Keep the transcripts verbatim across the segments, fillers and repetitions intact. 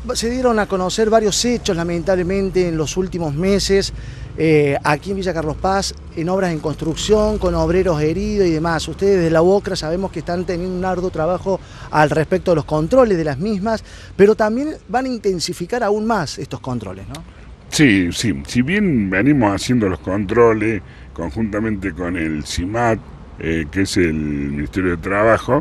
se dieron a conocer varios hechos, lamentablemente, en los últimos meses, eh, aquí en Villa Carlos Paz, en obras en construcción, con obreros heridos y demás. Ustedes de la UOCRA sabemos que están teniendo un arduo trabajo al respecto de los controles de las mismas, pero también van a intensificar aún más estos controles, ¿no? Sí, sí. Si bien venimos haciendo los controles conjuntamente con el CIMAT, eh, que es el Ministerio de Trabajo,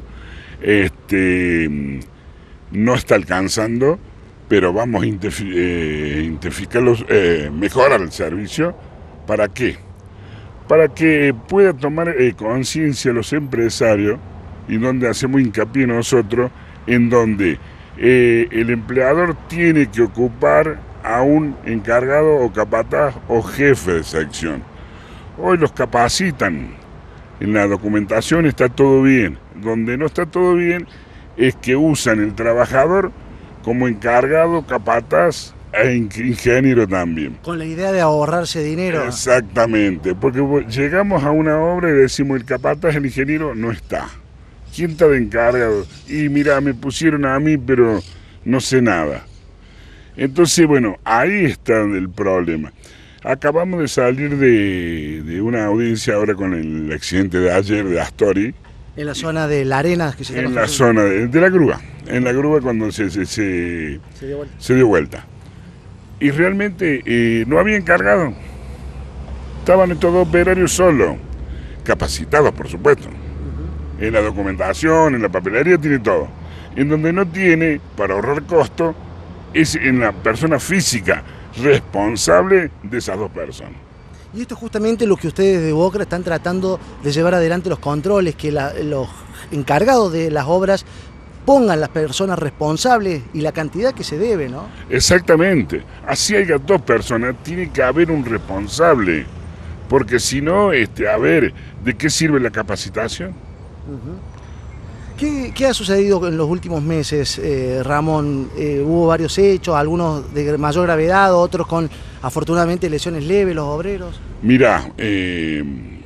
este, no está alcanzando, pero vamos a eh, intensificarlos, eh, mejorar el servicio. ¿Para qué? Para que pueda tomar eh, conciencia los empresarios, y donde hacemos hincapié nosotros, en donde eh, el empleador tiene que ocupar a un encargado o capataz o jefe de sección. Hoy los capacitan, en la documentación está todo bien. Donde no está todo bien es que usan el trabajador como encargado, capataz e ingeniero también. Con la idea de ahorrarse dinero. Exactamente, porque llegamos a una obra y decimos el capataz, el ingeniero no está. ¿Quién está de encargado? Y mira, me pusieron a mí, pero no sé nada. Entonces, bueno, ahí está el problema. Acabamos de salir de, de una audiencia ahora con el accidente de ayer de Astori. En la zona de la arena que se En la zona de, de la grúa, en la grúa cuando se, se, se, se, dio, vuelta. se dio vuelta. Y realmente eh, no había encargado. Estaban estos dos operarios solos, capacitados por supuesto. Uh-huh. En la documentación, en la papelería tiene todo. En donde no tiene, para ahorrar costo, es en la persona física responsable de esas dos personas. Y esto es justamente lo que ustedes de UOCRA están tratando de llevar adelante, los controles, que la, los encargados de las obras pongan las personas responsables y la cantidad que se debe, ¿no? Exactamente. Así haya dos personas, tiene que haber un responsable, porque si no, este, a ver, ¿de qué sirve la capacitación? Uh-huh. ¿Qué, ¿Qué ha sucedido en los últimos meses, eh, Ramón? Eh, hubo varios hechos, algunos de mayor gravedad, otros con, afortunadamente, lesiones leves, los obreros. Mirá, eh,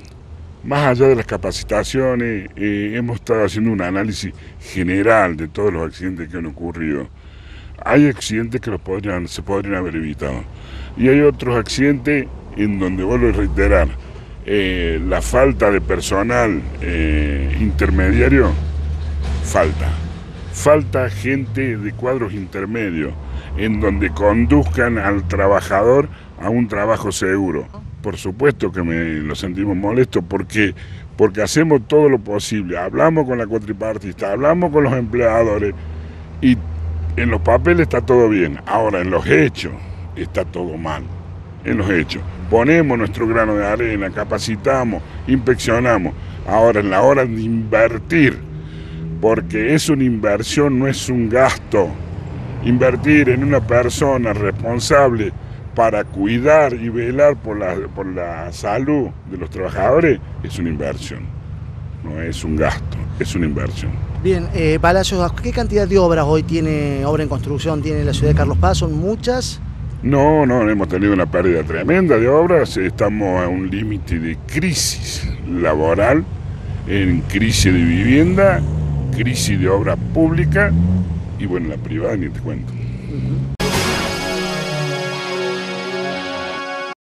más allá de las capacitaciones, eh, hemos estado haciendo un análisis general de todos los accidentes que han ocurrido. Hay accidentes que los podrían, se podrían haber evitado. Y hay otros accidentes en donde, vuelvo a reiterar, eh, la falta de personal eh, intermediario, falta. Falta gente de cuadros intermedios, en donde conduzcan al trabajador a un trabajo seguro. Por supuesto que me lo sentimos molesto, porque, porque hacemos todo lo posible, hablamos con la cuatripartista, hablamos con los empleadores, y en los papeles está todo bien, ahora en los hechos está todo mal, en los hechos. Ponemos nuestro grano de arena, capacitamos, inspeccionamos, ahora en la hora de invertir, porque es una inversión, no es un gasto. Invertir en una persona responsable para cuidar y velar por la, por la salud de los trabajadores es una inversión, no es un gasto, es una inversión. Bien, eh, Palacios, ¿qué cantidad de obras hoy tiene, obra en construcción tiene la ciudad de Carlos Paz? ¿Son muchas? No, no, hemos tenido una pérdida tremenda de obras, estamos a un límite de crisis laboral, en crisis de vivienda, crisis de obra pública y bueno, la privada ni te cuento. Uh-huh.